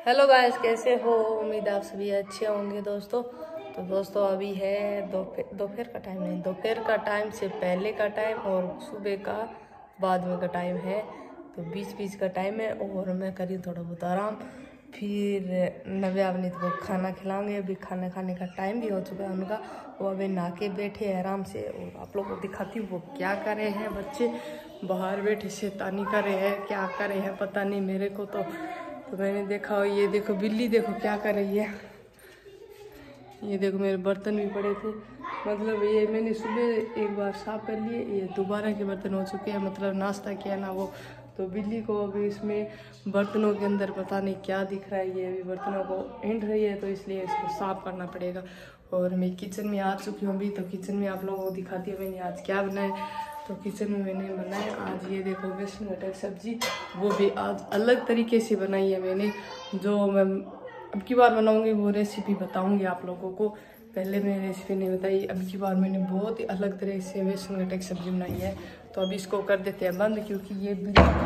Hello guys, कैसे हो? उम्मीद आप सभी अच्छे होंगे दोस्तों। तो दोस्तों अभी है दोपहर का टाइम नहीं, दोपहर का टाइम से पहले का टाइम और सुबह का बाद में का टाइम है। तो बीच का टाइम है और मैं करी थोड़ा बहुत आराम। फिर नव्या अवनीत को खाना खिलाऊंगे। अभी खाना खाने का टाइम भी हो चुका है उनका। वो अभी नहा के बैठे हैं आराम से और आप लोगों को दिखाती हूँ वो क्या कर रहे हैं। बच्चे बाहर बैठे शैतानी कर रहे हैं, क्या कर रहे हैं पता नहीं मेरे को। तो मैंने देखा, ये देखो बिल्ली देखो क्या कर रही है। ये देखो मेरे बर्तन भी पड़े थे, मतलब ये मैंने सुबह एक बार साफ कर लिए, ये दोबारा के बर्तन हो चुके हैं, मतलब नाश्ता किया ना वो। तो बिल्ली को अभी इसमें बर्तनों के अंदर पता नहीं क्या दिख रहा है, ये अभी बर्तनों को हिंट रही है, तो इसलिए इसको साफ करना पड़ेगा। और मैं किचन में आ चुकी हूँ अभी। तो किचन में आप लोगों को दिखाती हूँ मैंने आज क्या बनाया। तो किचन में मैंने बनाया आज ये देखो बेसन गट्टे की सब्जी, वो भी आज अलग तरीके से बनाई है मैंने। जो मैं अब की बार बनाऊंगी वो रेसिपी बताऊंगी आप लोगों को। पहले मैंने रेसिपी नहीं बताई, अब की बार मैंने बहुत ही अलग तरह से बेसन गट्टे की सब्जी बनाई है। तो अभी इसको कर देते हैं बंद, क्योंकि ये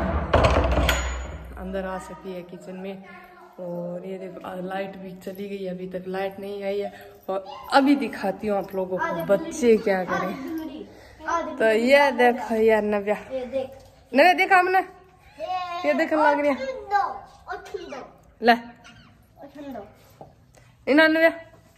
अंदर आ सकती है किचन में। और ये देखो लाइट भी चली गई, अभी तक लाइट नहीं आई है। और अभी दिखाती हूँ आप लोगों को बच्चे क्या करें। तो ये देखो यार नव्या देखा हमने, ये देखने लग रही है ले इना नव्या।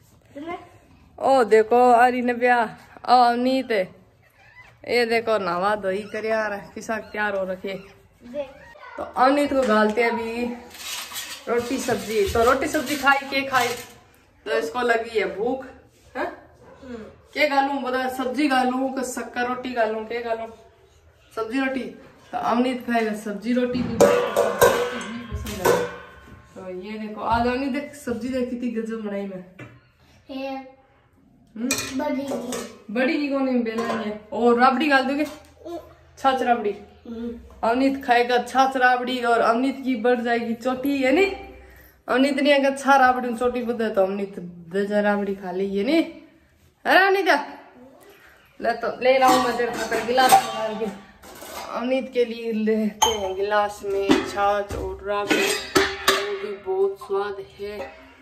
ओ देखो अरे नव्या अवनीत, ये देखो नवा दही कर यार किसा तैयार हो रखे। तो अवनीत को डालते अभी रोटी सब्जी। तो रोटी सब्जी खाई के खाई तो इसको लगी है भूख है। क्या गालू बता, सब्जी गालू कि शक्कर रोटी गालू, क्या गालू? सब्जी रोटी। तो अवनीत खाएगा सब्जी रोटी भी पसंद है। तो ये देखो आज अवनीत देख सब्जी देखी थी गजब बनाई में बड़ी की कोने में बेला है। और राबड़ी गाल दोगे, छाछ राबड़ी। अवनीत खाएगा छाछ राबड़ी और अवनीत की बढ़ जाएगी चोटी है नी। अवनीत ने अगर छा राबड़ी चोटी बदे तो अवनीत दजा राबड़ी खा ली है नी। अरे अवनीता ले तो ले लाऊं मैं तेरे खातर गिलास में डाल के। अवनीत के लिए लेते हैं गिलास में छाछ और राबड़ी, वो भी बहुत स्वाद है।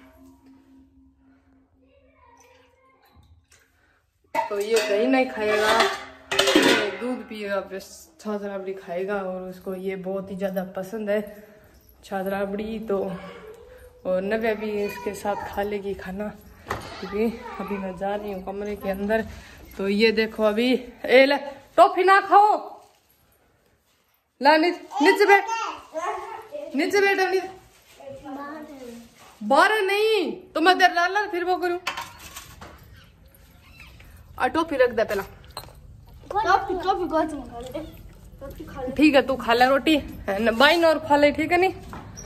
तो ये दही नहीं खाएगा, दूध पिएगा, बस छाछ राबड़ी खाएगा। और उसको ये बहुत ही ज्यादा पसंद है छाछ राबड़ी। तो और नव्या भी इसके साथ खा लेगी खाना, क्योंकि अभी मैं जा रही हूँ कमरे के अंदर। तो ये देखो अभी ए ले टॉफी ना खाओ, ला नीचे बैठ, नीचे बैठ अवनीत। बारह नहीं तो मैं देर ला फिर वो करूँ। टॉफी रख दे पहला, ठीक है तू खा ले रोटी बाइन और खा ले, ठीक है नी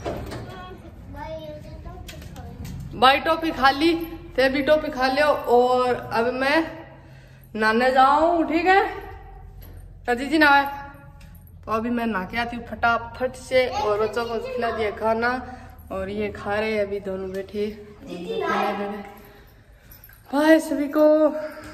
बाई टॉफी खा ली, ते भी टॉफी खा लियो। और अब मैं नहाने जाऊं, ठीक है जीजी ना आए तो अभी मैं नहा के आती हूँ फटाफट से। और बच्चों को खिला दिया खाना और ये खा रहे अभी दोनों बैठे। बाय सभी को।